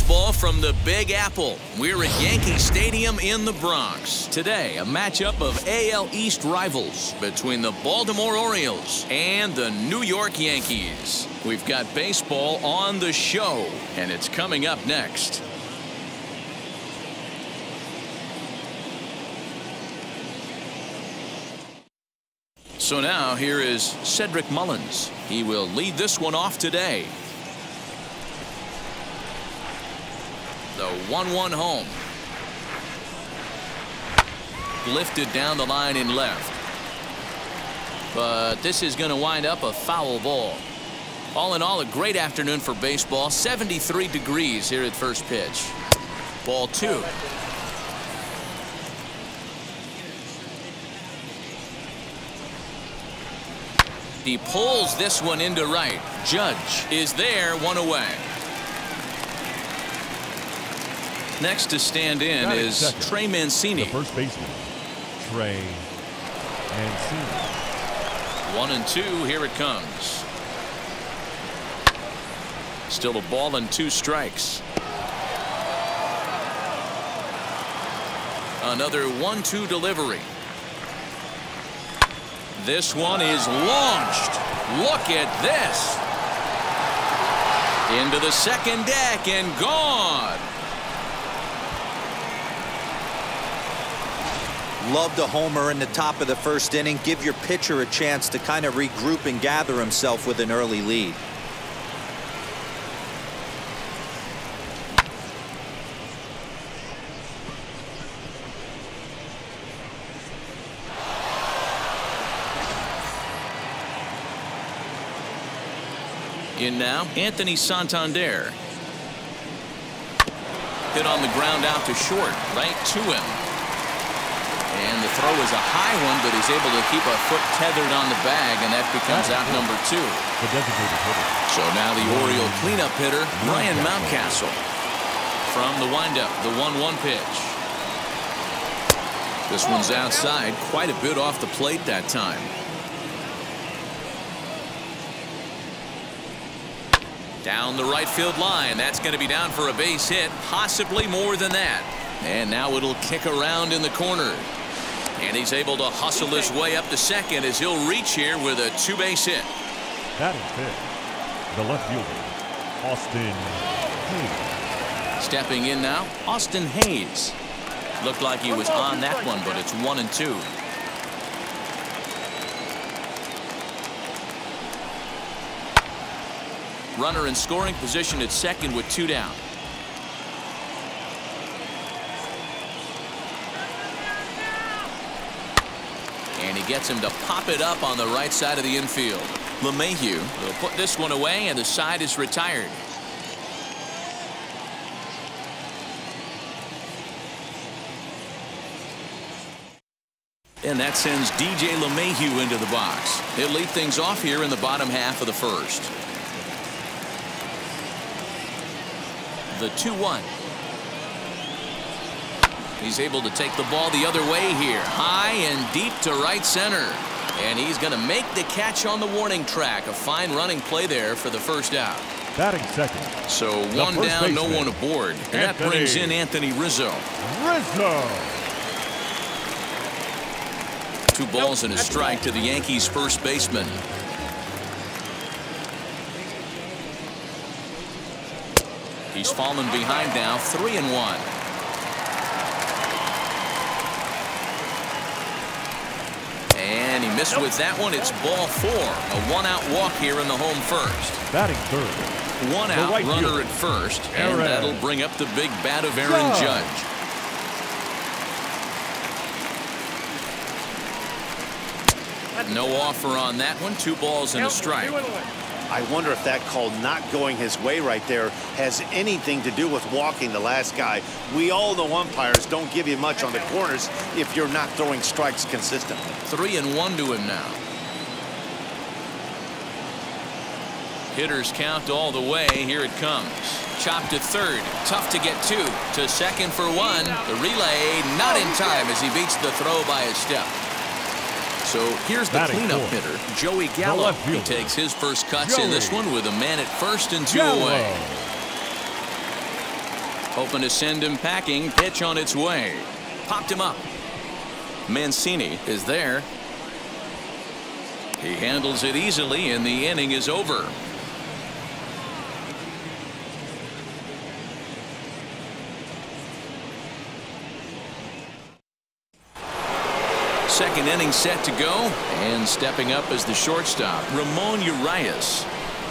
baseball from the Big Apple. We're at Yankee Stadium in the Bronx. Today, a matchup of AL East rivals between the Baltimore Orioles and the New York Yankees. We've got baseball on the show, and it's coming up next. So now here is Cedric Mullins. He will lead this one off today. The 1-1 home. Lifted down the line in left. But this is going to wind up a foul ball. All in all, a great afternoon for baseball. 73 degrees here at first pitch. Ball 2. He pulls this one into right. Judge is there, one away. Next to stand in is Trey Mancini. The first baseman, Trey Mancini. 1-2, here it comes. Still a ball and 2 strikes. Another 1-2 delivery. This one is launched. Look at this. Into the second deck and gone. Loved a homer in the top of the first inning. Give your pitcher a chance to kind of regroup and gather himself with an early lead. In now, Anthony Santander. Hit on the ground out to short, right to him. And the throw is a high one, but he's able to keep a foot tethered on the bag, and that becomes out number 2. The designated hitter. So now the Oriole cleanup hitter, Ryan Mountcastle. From the windup, the 1-1 pitch. This one's outside, quite a bit off the plate that time. Down the right field line. That's going to be down for a base hit, possibly more than that. And now it'll kick around in the corner. And he's able to hustle his way up to second as he'll reach here with a 2-base hit. Batting fifth, the left fielder, Austin Hayes. Stepping in now, Austin Hayes. Looked like he was on that one, but it's 1-2. Runner in scoring position at second with 2 down. And he gets him to pop it up on the right side of the infield. LeMahieu will put this one away, and the side is retired. And that sends DJ LeMahieu into the box. He'll lead things off here in the bottom half of the first. The 2-1. He's able to take the ball the other way here. High and deep to right center. And he's going to make the catch on the warning track. A fine running play there for the first out. Batting second. So 1 down, no one aboard. And that brings in Anthony Rizzo. 2 balls and a strike to the Yankees first baseman. He's fallen behind now, 3-1. And he missed with that one. It's ball 4. A 1-out walk here in the home first. Batting third. 1 out, right runner fielder, at first. And that'll bring up the big bat of Aaron Judge. No offer on that one. 2 balls and a strike. I wonder if that call not going his way right there has anything to do with walking the last guy. We all know umpires don't give you much on the corners if you're not throwing strikes consistently. 3-1 to him now. Hitters count all the way. Here it comes. Chopped to third. Tough to get 2. To second for 1. The relay not in time as he beats the throw by a step. So here's the cleanup hitter, Joey Gallo. He takes his first cuts in this one with a man at first and 2 away. Hoping to send him packing. Pitch on its way. Popped him up. Mancini is there. He handles it easily, and the inning is over. Second inning set to go, and stepping up as the shortstop, Ramon Urias.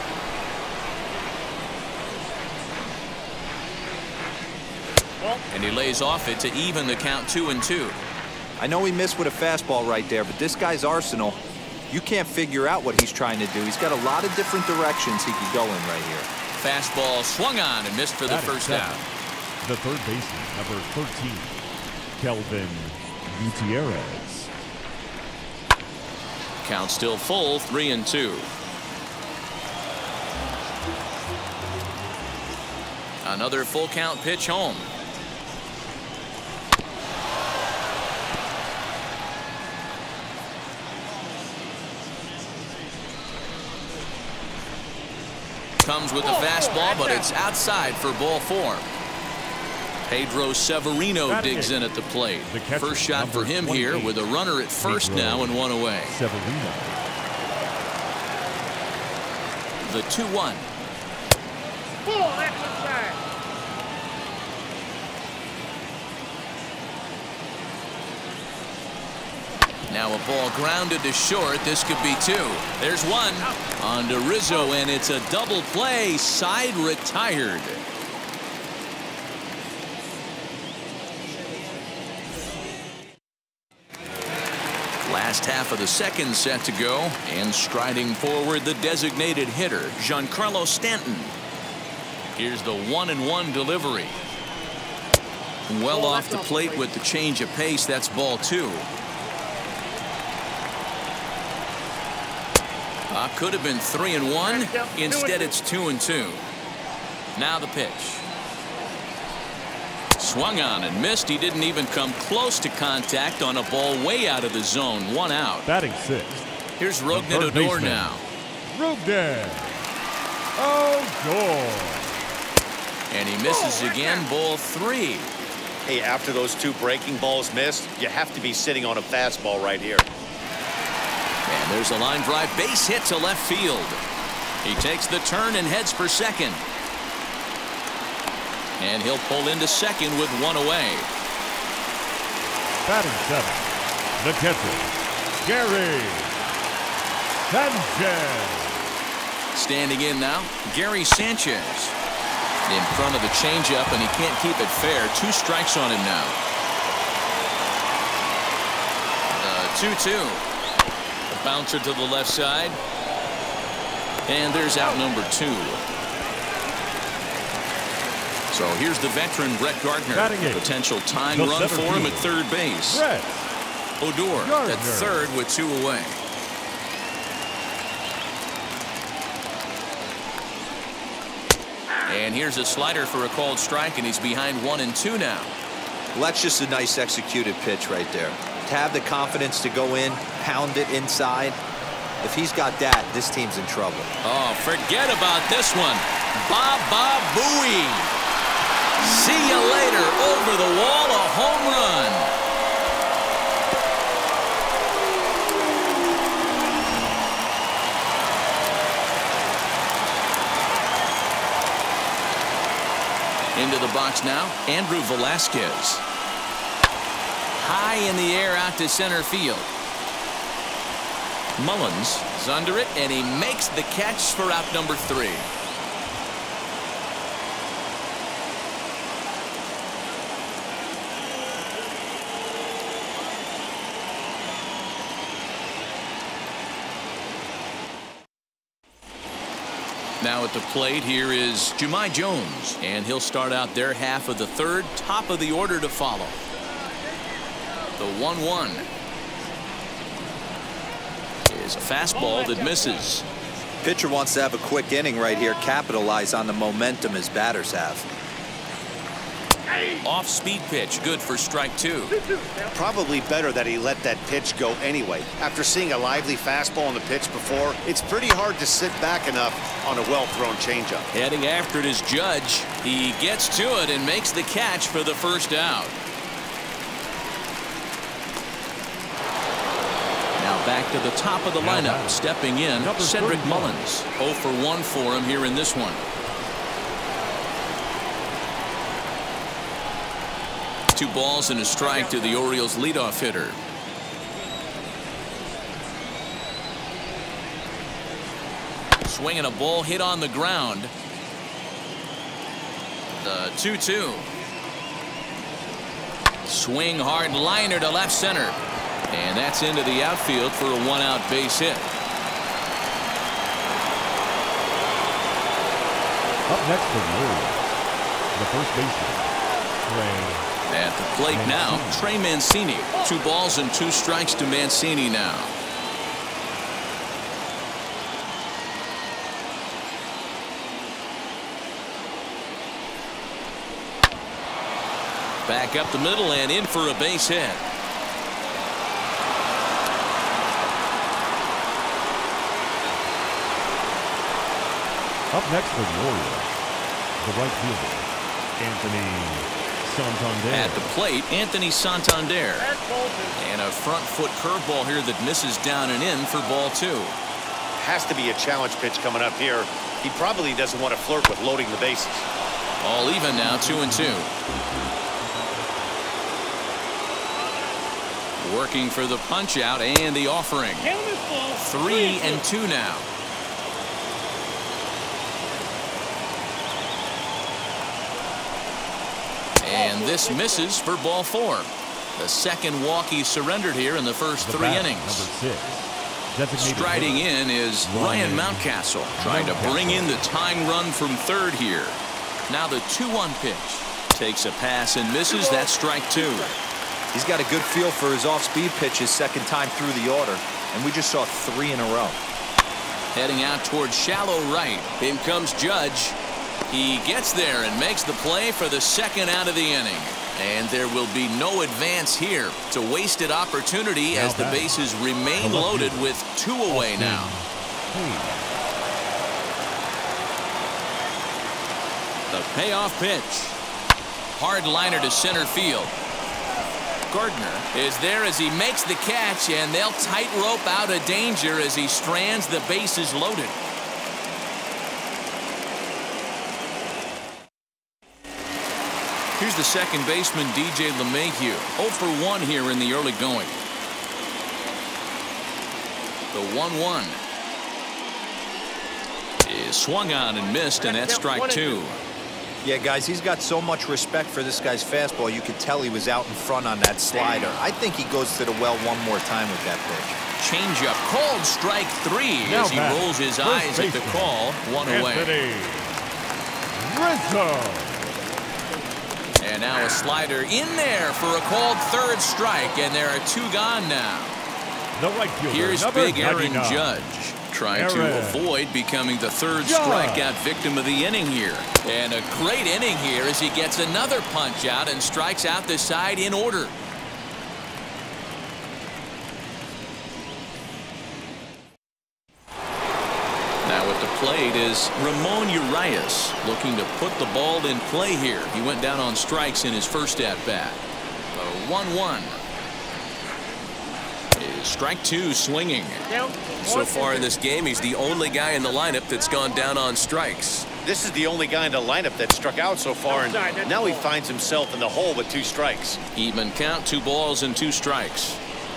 And he lays off it to even the count 2-2. I know he missed with a fastball right there, but this guy's arsenal, you can't figure out what he's trying to do. He's got a lot of different directions he could go in right here. Fastball swung on and missed for the first out. The third baseman, number 13, Kelvin Gutierrez. Count still full, 3-2. Another full count pitch home. Comes with the fastball, but it's outside for ball 4. Pedro Severino digs in at the plate. First shot for him here with a runner at first now and one away. Severino. The 2-1. Now a ball grounded to short. This could be 2. There's one on to Rizzo, and it's a double play. Side retired. Last half of the second set to go, and striding forward the designated hitter, Giancarlo Stanton. Here's the 1-1 delivery. Well off the plate with the change of pace. That's ball 2. Could have been 3-1. Instead, it's 2-2. Now the pitch. Swung on and missed. He didn't even come close to contact on a ball way out of the zone. 1 out. Batting sixth. Here's Rougned Odor now. Rougned Odor. And he misses again. Ball 3. Hey, after those 2 breaking balls missed, you have to be sitting on a fastball right here. And there's a line drive base hit to left field. He takes the turn and heads for second. And he'll pull into second with 1 away. Batting 7th, the catcher, Gary Sanchez. Standing in now, Gary Sanchez. In front of the changeup, and he can't keep it fair. 2 strikes on him now. 2-2. A bouncer to the left side. And there's out number 2. So here's the veteran Brett Gardner. Potential tying run for him at third base. Brett Odor Gardner at third with 2 away. And here's a slider for a called strike, and he's behind 1-2 now. Well, that's just a nice executed pitch right there. To have the confidence to go in, pound it inside. If he's got that, this team's in trouble. Oh, forget about this one. Baba Booey. See you later. Over the wall, a home run. Into the box now, Andrew Velasquez. High in the air out to center field. Mullins is under it, and he makes the catch for out number 3. Now at the plate, here is Jahmai Jones, and he'll start out their half of the third. Top of the order to follow. The 1-1 is a fastball that misses. Pitcher wants to have a quick inning right here, capitalize on the momentum his batters have. Off-speed pitch, good for strike 2. Probably better that he let that pitch go anyway. After seeing a lively fastball on the pitch before, it's pretty hard to sit back enough on a well-thrown changeup. Heading after it is Judge. He gets to it and makes the catch for the first out. Now back to the top of the lineup. Stepping in, Cedric Mullins. 0 for 1 for him here in this one. Two balls and a strike to the Orioles leadoff hitter. Swinging a ball hit on the ground. The 2-2. Swing hard liner to left center. And that's into the outfield for a 1-out base hit. Up next for the Orioles, the first baseman, Trey. At the plate now, Trey Mancini. 2 balls and 2 strikes to Mancini now. Back up the middle and in for a base hit. Up next for the Orioles, the right fielder, Anthony Santander. At the plate, Anthony Santander. And a front foot curveball here that misses down and in for ball 2. Has to be a challenge pitch coming up here. He probably doesn't want to flirt with loading the bases. All even now, 2-2. Working for the punch out and the offering. 3-2 now. And this misses for ball 4. The second walk he surrendered here in the first 3 innings. Number 6. Striding in is Ryan Mountcastle, trying to bring in the tying run from third here. Now the 2-1 pitch. Takes a pass and misses. That's strike 2. He's got a good feel for his off-speed pitches second time through the order, and we just saw 3 in a row. Heading out towards shallow right. In comes Judge. He gets there and makes the play for the second out of the inning. And there will be no advance here. It's a wasted opportunity as the bases remain loaded with 2 away now. The payoff pitch. Hard liner to center field. Gardner is there as he makes the catch, and they'll tightrope out of danger as he strands the bases loaded. Here's the second baseman, DJ LeMahieu. 0 for 1 here in the early going. The 1-1 is swung on and missed, and that's strike 2. Yeah, guys, he's got so much respect for this guy's fastball. You could tell he was out in front on that slider. I think he goes to the well one more time with that pitch. Changeup called strike 3 as he rolls his eyes at the call. 1 away. Rizzo. And now a slider in there for a called third strike, and there are 2 gone now. The right fielder, here's big Aaron Judge trying to avoid becoming the 3rd strikeout victim of the inning here. And a great inning here as he gets another punch out and strikes out the side in order. Now at the plate is Ramon Urias, looking to put the ball in play here. He went down on strikes in his first at-bat. The 1-1. Strike 2 swinging. So far in this game, he's the only guy in the lineup that's gone down on strikes. This is the only guy in the lineup that struck out so far, and now he finds himself in the hole with 2 strikes. Even count, 2 balls and 2 strikes.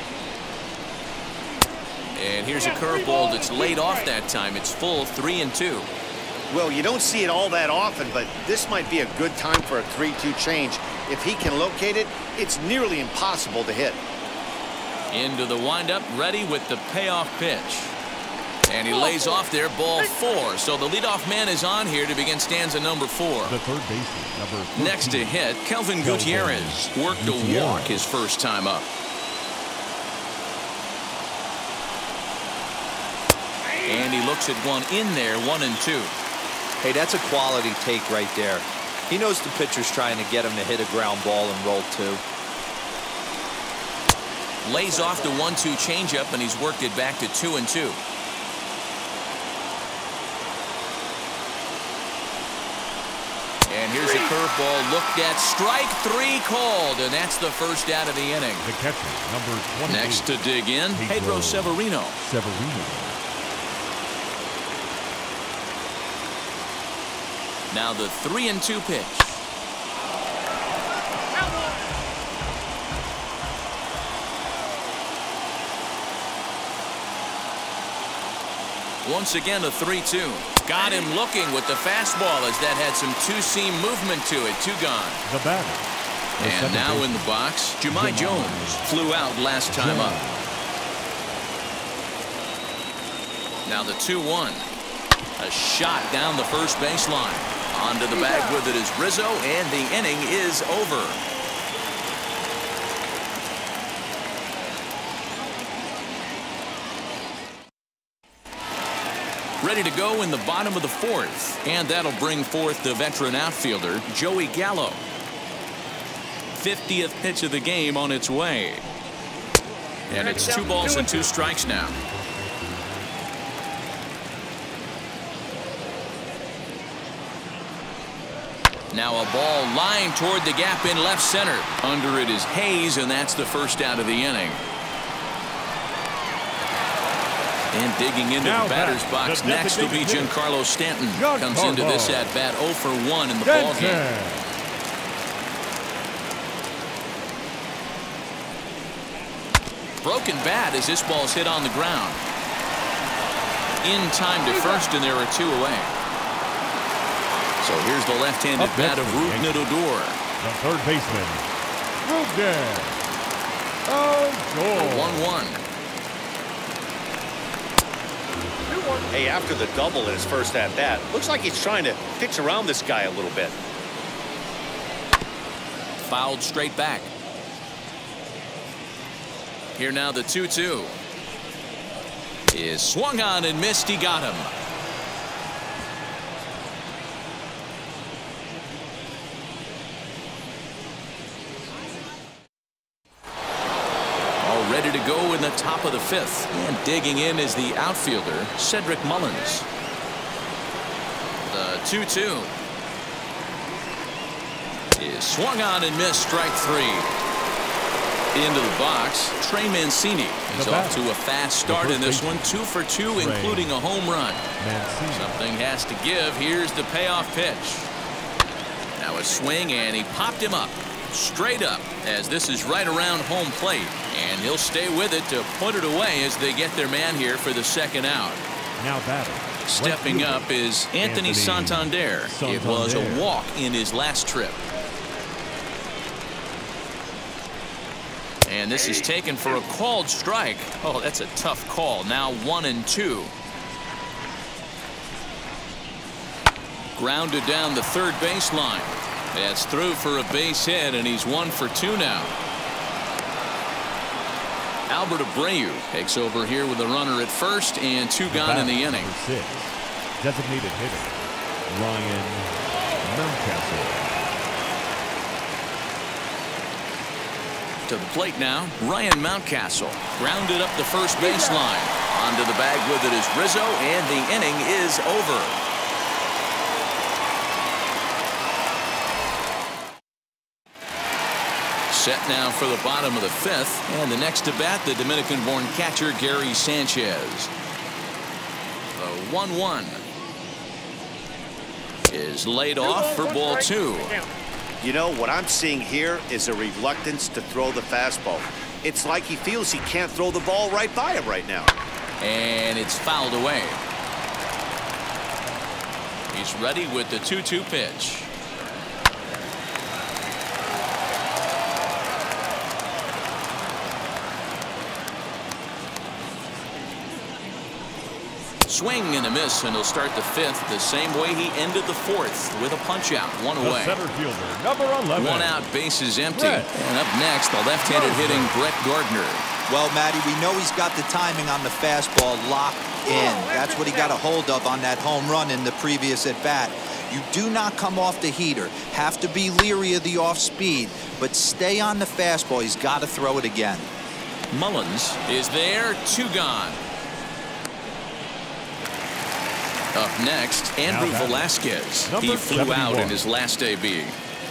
And here's a curveball that's laid off that time. It's full, 3-2. Well, you don't see it all that often, but this might be a good time for a 3-2 change. If he can locate it, it's nearly impossible to hit. Into the windup, ready with the payoff pitch. And he lays off there, ball 4. So the leadoff man is on here to begin stanza number 4. The third baseman, number 14. Next to hit, Kelvin Gutierrez worked a walk his first time up. And he looks at one in there, 1-2. Hey, that's a quality take right there. He knows the pitcher's trying to get him to hit a ground ball and roll two. Lays off the 1-2 changeup, and he's worked it back to 2-2. And here's a curveball looked at. Strike three called, and that's the first out of the inning. The catcher, number 28. Next to dig in, Pedro Severino. Now the 3-2 pitch. Once again, a 3-2. Got him looking with the fastball as that had some two-seam movement to it. Two gone. The batter. And now in the box, Jahmai Jones flew out last time up. Now the 2-1. A shot down the first baseline. Onto the bag with it is Rizzo, and the inning is over. Ready to go in the bottom of the fourth, and that'll bring forth the veteran outfielder, Joey Gallo. 50th pitch of the game on its way. And it's 2 balls and 2 strikes now. Now a ball lined toward the gap in left center. Under it is Hayes, and that's the first out of the inning. And digging into the batter's box next will be Giancarlo Stanton. Comes into this at bat 0 for 1 in the ballgame. Broken bat as this ball's hit on the ground. In time to first, and there are 2 away. So here's the left-handed bat of Rougned Odor. The third baseman, Rougned Odor. 1-1. Hey, after the double in his first at-bat, looks like he's trying to pitch around this guy a little bit. Fouled straight back. Here now the 2-2. Is swung on and missed. He got him. Ready to go in the top of the 5th, and digging in is the outfielder Cedric Mullins. The 2-2 is swung on and missed. Strike 3. Into the box, Trey Mancini is off to a fast start in this one. 2 for 2, including a home run. Something has to give. Here's the payoff pitch. Now a swing, and he popped him up. Straight up, as this is right around home plate, and he'll stay with it to put it away as they get their man here for the second out. Now batter. Stepping up is Anthony Santander. It was a walk in his last trip. And this is taken for a called strike. Oh, that's a tough call. Now 1-2. Grounded down the third baseline. That's through for a base hit, and he's 1 for 2 now. Albert Abreu takes over here with a runner at first, and 2 gone in the inning. 6. Designated hitter, Ryan Mountcastle. To the plate now, Ryan Mountcastle. Grounded up the first baseline. Onto the bag with it is Rizzo, and the inning is over. Set now for the bottom of the 5th, and the next to bat, the Dominican-born catcher Gary Sanchez. The 1-1 is laid off for ball 2. You know, what I'm seeing here is a reluctance to throw the fastball. It's like he feels he can't throw the ball right by him right now. And it's fouled away. He's ready with the 2-2 pitch. Swing and a miss, and he'll start the 5th the same way he ended the 4th with a punch out. 1 away. The center fielder, number 11. 1 out, bases empty. And up next, the left-handed hitting Brett Gardner. Well, Matty, we know he's got the timing on the fastball locked in. That's what he got a hold of on that home run in the previous at-bat. You do not come off the heater. Have to be leery of the off speed, but stay on the fastball. He's got to throw it again. Mullins is there, 2 gone. Up next, Andrew Velasquez. He flew out in his last AB.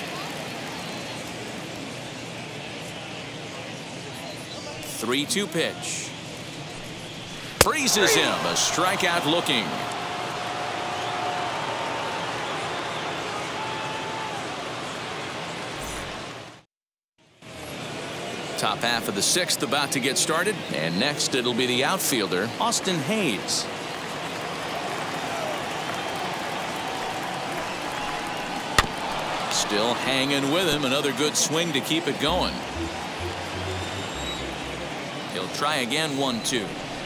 Three-two pitch. Freezes him. A strikeout looking. Top half of the 6th about to get started. And next it'll be the outfielder, Austin Hayes. Still hanging with him. Another good swing to keep it going. He'll try again. 1-2.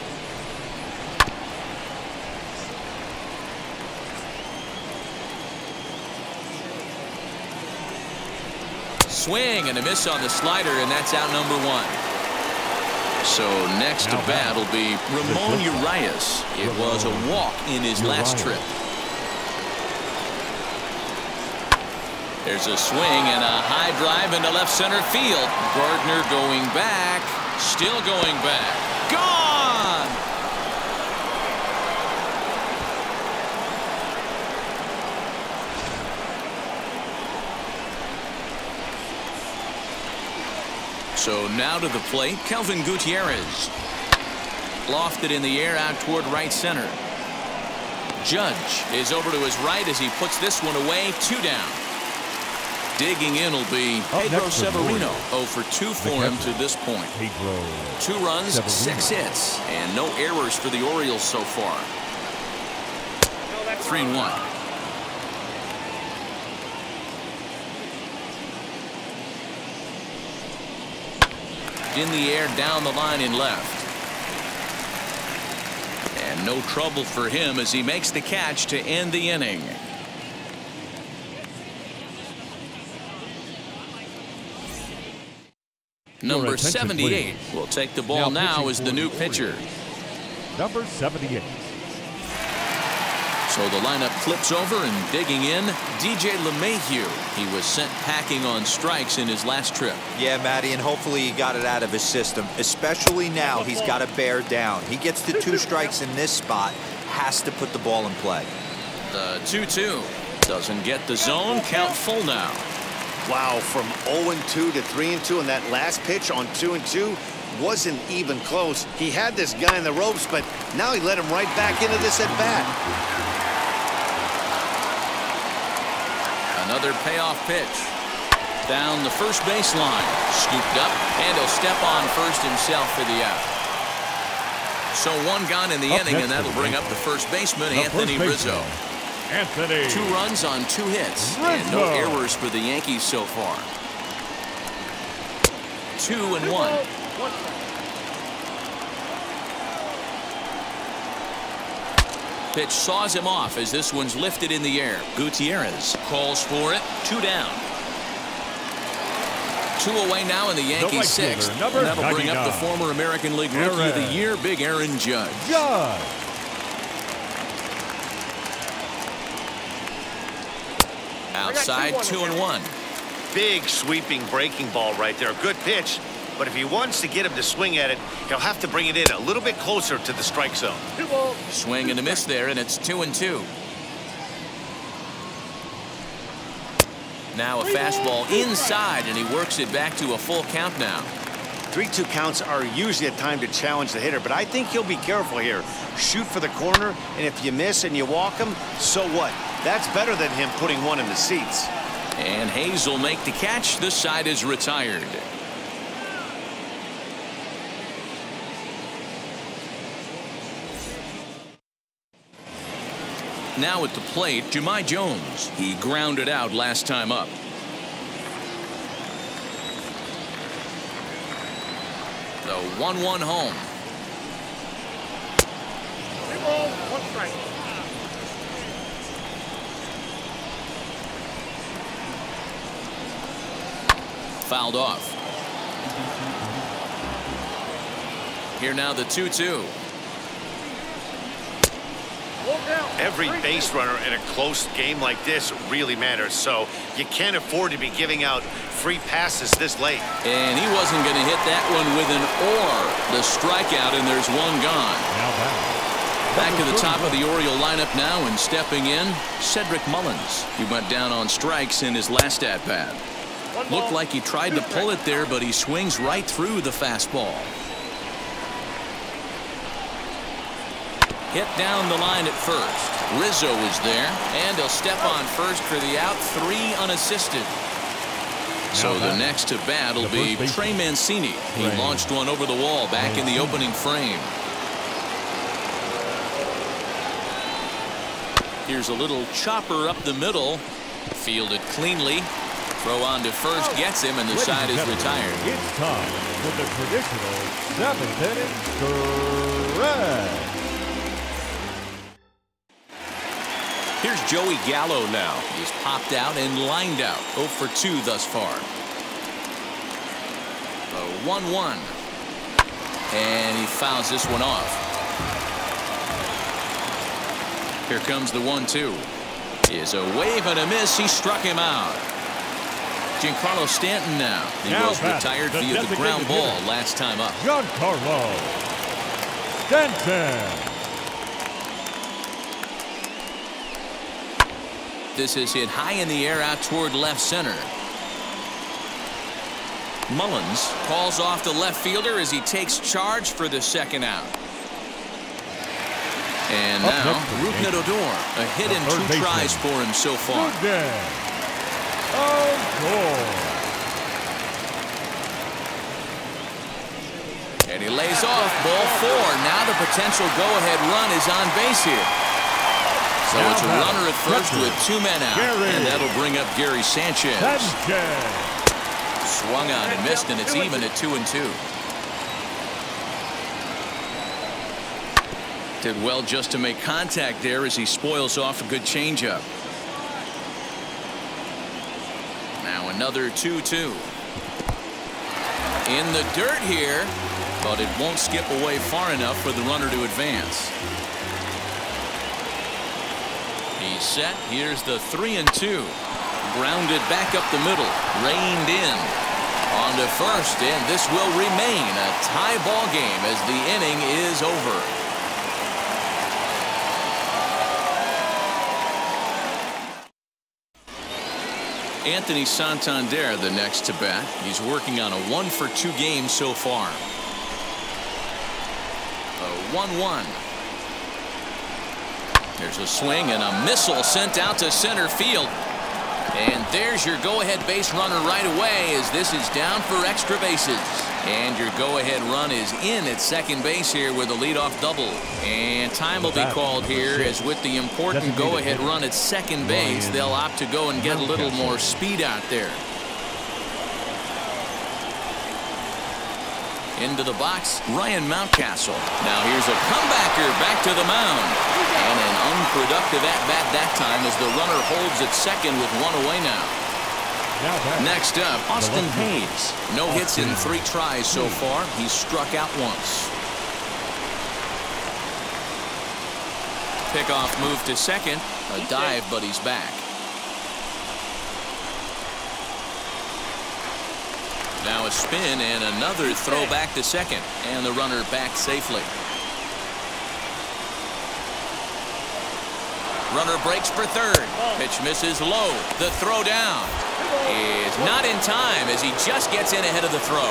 Swing and a miss on the slider, and that's out number 1. So next to bat will be Ramon Urias. It was a walk in his last trip. There's a swing and a high drive into left center field. Gardner going back. Still going back. Gone! So now to the plate, Kelvin Gutierrez. Lofted in the air out toward right center. Judge is over to his right as he puts this one away. 2 down. Digging in will be Pedro Severino. 0 for 2 for him to this point. 2 runs, 6 hits, and no errors for the Orioles so far. 3-1. In the air, down the line in left. And no trouble for him as he makes the catch to end the inning. Number 78 will take the ball now as the new pitcher. Number 78. So the lineup flips over and digging in, DJ LeMahieu. He was sent packing on strikes in his last trip. Yeah, Matty, and hopefully he got it out of his system. Especially now, he's got to bear down. He gets the 2 strikes in this spot, has to put the ball in play. The 2-2 doesn't get the zone. Count full now. Wow, from 0-2 to 3-2, and that last pitch on 2-2 wasn't even close. He had this guy in the ropes, but now he let him right back into this at bat. Another payoff pitch. Down the first baseline. Scooped up, and he'll step on first himself for the out. So 1 gone in the inning, and that'll bring up the first baseman, Anthony Rizzo. 2 runs on 2 hits, and no errors for the Yankees so far. 2-1. Pitch saws him off as this one's lifted in the air. Gutierrez calls for it. 2 down. 2 away now in the Yankees 6th. And that'll bring up the former American League Rookie of the Year, Big Aaron Judge. Outside, 2-1. Big sweeping breaking ball right there. Good pitch. But if he wants to get him to swing at it, he'll have to bring it in a little bit closer to the strike zone. Swing and a miss there, and it's 2-2. Now a fastball inside, and he works it back to a full count now. 3-2 counts are usually a time to challenge the hitter, but I think he'll be careful here. Shoot for the corner, and if you miss and you walk him, so what? That's better than him putting one in the seats. And Hayes will make the catch. This side is retired. Now at the plate, Jahmai Jones. He grounded out last time up. The 1-1 home. 1 strike. Fouled off. Here now the 2-2. Every base runner in a close game like this really matters, so you can't afford to be giving out free passes this late. And he wasn't going to hit that one with an or. The strikeout, and there's one gone. Back to the top of the Oriole lineup now, and stepping in, Cedric Mullins. He went down on strikes in his last at-bat. Looked like he tried to pull it there, but he swings right through the fastball. Hit down the line at first. Rizzo is there, and he'll step on first for the out, 3 unassisted. So the next to bat will be Trey Mancini. He launched one over the wall back in the opening frame. Here's a little chopper up the middle. Fielded cleanly. Throw on to first gets him, and the side is retired. It's time for the traditional 7th inning stretch. Here's Joey Gallo now. He's popped out and lined out. 0 for 2 thus far. The 1-1. And he fouls this one off. Here comes the 1-2. Is a wave and a miss. He struck him out. Giancarlo Stanton now. He was retired via the ground ball last time up. Giancarlo Stanton. This is hit high in the air out toward left center. Mullins calls off the left fielder as he takes charge for the second out. And now, Rougned Odor, a hit in 2 tries for him so far. And he lays off ball 4. Now the potential go-ahead run is on base here. So it's a runner at first with 2 men out. And that'll bring up Gary Sanchez. Swung on and missed, and it's even at 2-2. Did well just to make contact there as he spoils off a good changeup. Now another 2-2. In the dirt here, but it won't skip away far enough for the runner to advance. He's set. Here's the 3-2. Grounded back up the middle. Reined in. On to first, and this will remain a tie ball game as the inning is over. Anthony Santander the next to bat. He's working on a 1 for 2 game so far. A 1-1. There's a swing and a missile sent out to center field. And there's your go-ahead base runner right away as this is down for extra bases. And your go-ahead run is in at second base here with a leadoff double. And time will be called here as with the important go-ahead run at second base, they'll opt to go and get a little more speed out there. Into the box, Ryan Mountcastle. Now here's a comebacker back to the mound. And an unproductive at-bat that time as the runner holds at second with 1 away now. Next up, Austin Hayes. No hits in 3 tries so far. He's struck out once. Pickoff move to second. A dive, but he's back. Now a spin and another throw back to second. And the runner back safely. Runner breaks for third. Pitch misses low. The throw down is not in time as he just gets in ahead of the throw.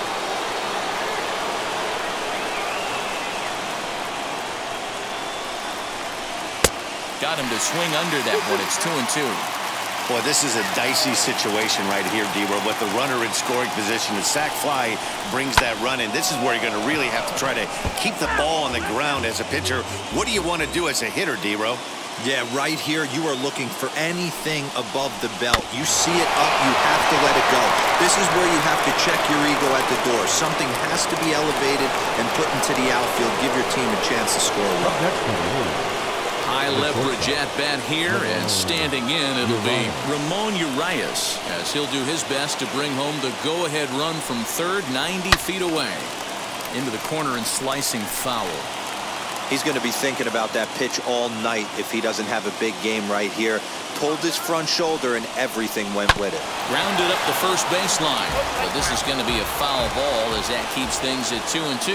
Got him to swing under that one. It's 2-2. Boy, this is a dicey situation right here, D-Row. With the runner in scoring position, the sac fly brings that run in. This is where you're going to really have to try to keep the ball on the ground as a pitcher. What do you want to do as a hitter, D-Row? Yeah, right here, you are looking for anything above the belt. You see it up, you have to let it go. This is where you have to check your ego at the door. Something has to be elevated and put into the outfield. Give your team a chance to score a run. High leverage at bat here, and standing in it'll be Ramon Urias as he'll do his best to bring home the go-ahead run from third, 90 feet away into the corner and slicing foul. He's going to be thinking about that pitch all night if he doesn't have a big game right here. Pulled his front shoulder and everything went with it. Grounded up the first baseline. But this is going to be a foul ball as that keeps things at 2-2.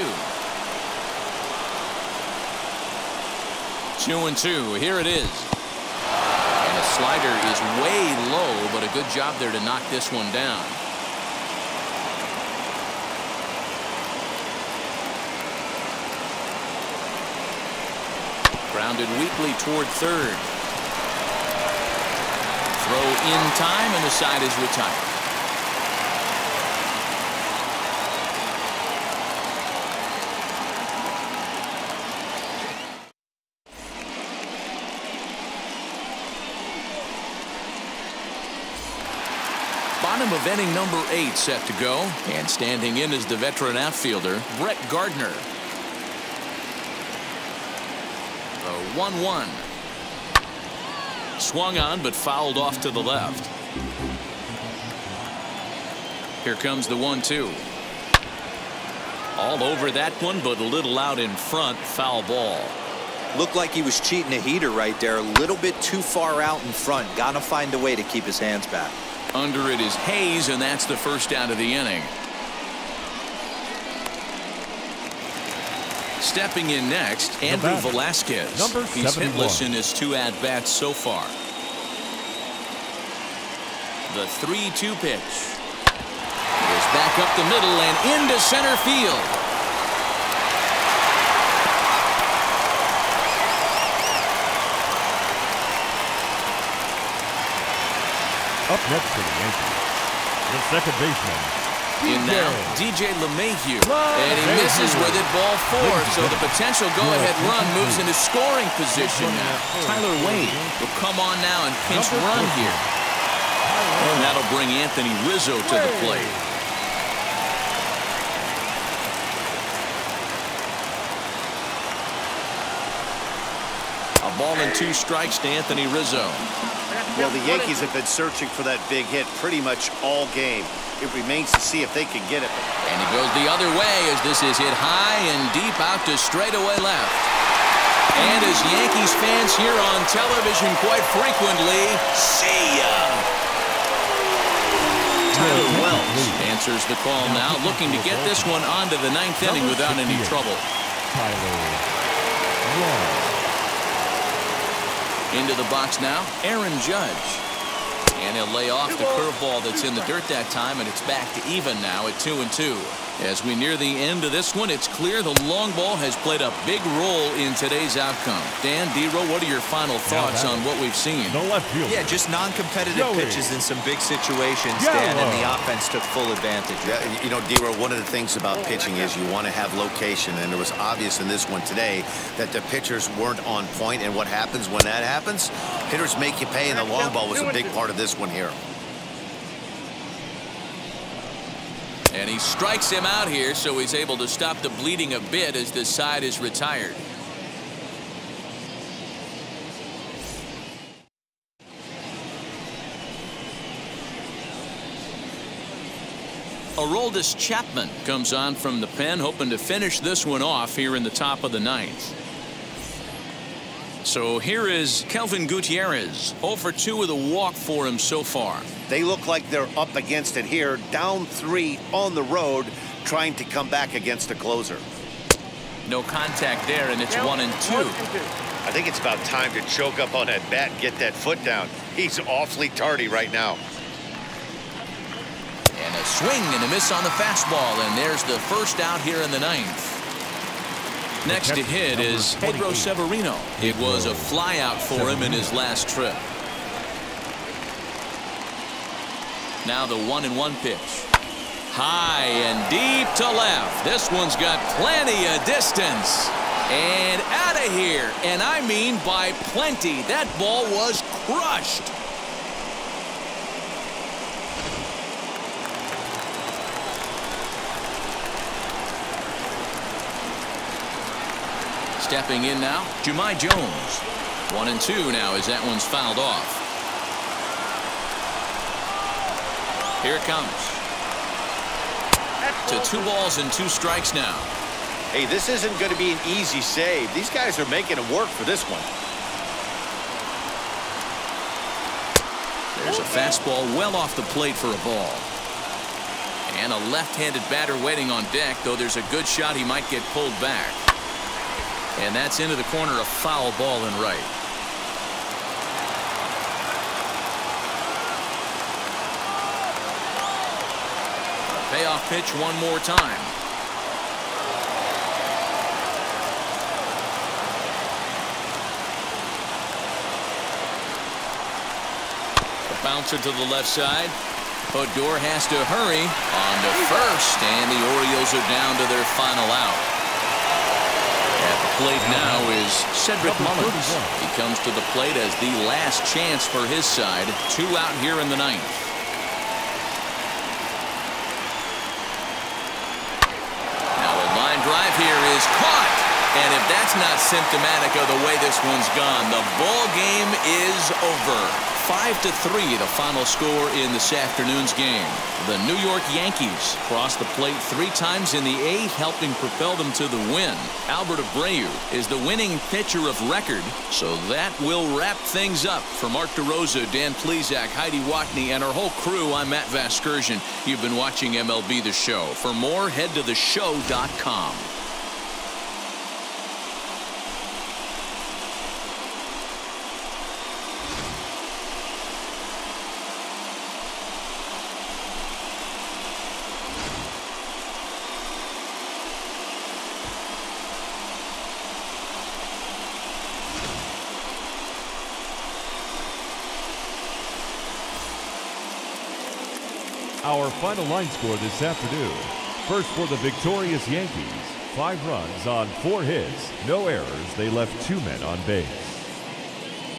2-2. Here it is. And the slider is way low, but a good job there to knock this one down. Grounded weakly toward third. Throw in time, and the side is retired. Bottom of inning number 8 set to go, and standing in is the veteran outfielder, Brett Gardner. The 1-1. Swung on, but fouled off to the left. Here comes the 1-2. All over that one, but a little out in front. Foul ball. Looked like he was cheating a heater right there. A little bit too far out in front. Got to find a way to keep his hands back. Under it is Hayes, and that's the first out of the inning. Stepping in next, Andrew Velasquez. He's hitless in his 2 at-bats so far. The 3-2 pitch. Goes back up the middle and into center field. Up next for the Yankees, the second baseman. In now, DJ LeMahieu, and he misses with it, ball 4, so the potential go-ahead run moves into scoring position now. Tyler Wade will come on now and pinch run here. And that'll bring Anthony Rizzo to the plate. A ball and 2 strikes to Anthony Rizzo. Well, the Yankees have been searching for that big hit pretty much all game. It remains to see if they can get it. And he goes the other way as this is hit high and deep out to straightaway left. And as Yankees fans hear on television quite frequently, see ya! Tyler Wells answers the call now, looking to get this one onto the 9th inning without any trouble. Tyler Wells. Into the box now, Aaron Judge. And he'll lay off the curveball that's in the dirt that time, and it's back to even now at 2-2. As we near the end of this one, it's clear the long ball has played a big role in today's outcome. Dan, D-Row, what are your final thoughts on what we've seen? No left field. Yeah, just non-competitive pitches in some big situations, Dan, and the offense took full advantage. Yeah, you know, D-Row, one of the things about pitching is you want to have location, and it was obvious in this one today that the pitchers weren't on point, and what happens when that happens? Hitters make you pay, and the long ball was a big part of this one here. And he strikes him out here, so he's able to stop the bleeding a bit as the side is retired. Aroldis Chapman comes on from the pen, hoping to finish this one off here in the top of the 9th. So here is Kelvin Gutierrez, 0 for 2 with a walk for him so far. They look like they're up against it here, down 3 on the road, trying to come back against a closer. No contact there, and it's 1-2. I think it's about time to choke up on that bat and get that foot down. He's awfully tardy right now. And a swing and a miss on the fastball, and there's the first out here in the 9th. Next to hit is Pedro Severino. It was a flyout for him in his last trip. Now the 1-1 pitch. High and deep to left. This one's got plenty of distance. And out of here. And I mean by plenty. That ball was crushed. Stepping in now, Jahmai Jones. 1-2 now as that one's fouled off. Here it comes. To 2 balls and 2 strikes now. Hey, this isn't going to be an easy save. These guys are making it work for this one. There's a fastball well off the plate for a ball. And a left-handed batter waiting on deck, though there's a good shot he might get pulled back. And that's into the corner, a foul ball in right. Payoff pitch one more time. The bouncer to the left side. Odor has to hurry on to first, and the Orioles are down to their final out. At the plate now is Cedric Mullins. He comes to the plate as the last chance for his side. 2 out here in the 9th. Now a line drive here is caught. And if that's not symptomatic of the way this one's gone, the ball game is over. 5-3 the final score in this afternoon's game. The New York Yankees crossed the plate 3 times in the 8th, helping propel them to the win. Albert Abreu is the winning pitcher of record, so that will wrap things up. For Mark DeRosa, Dan Plesac, Heidi Watney, and our whole crew, I'm Matt Vasgersian. You've been watching MLB The Show. For more, head to theshow.com. Our final line score this afternoon. First for the victorious Yankees. 5 runs on 4 hits. No errors. They left 2 men on base.